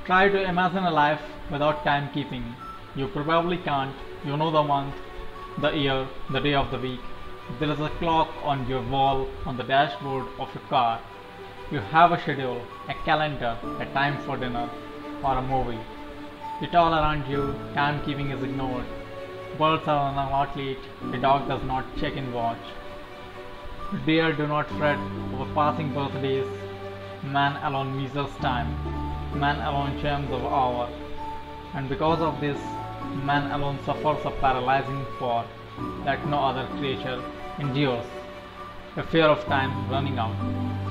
Try to imagine a life without timekeeping. You probably can't. You know the month, the year, the day of the week. There is a clock on your wall, on the dashboard of your car. You have a schedule, a calendar, a time for dinner, or a movie. Yet all around you, timekeeping is ignored. Birds are not late, a dog does not check in watch. Deer do not fret over passing birthdays. Man alone measures time. Man alone churns of hour. And because of this, man alone suffers a paralyzing fall that no other creature endures. A fear of time running out.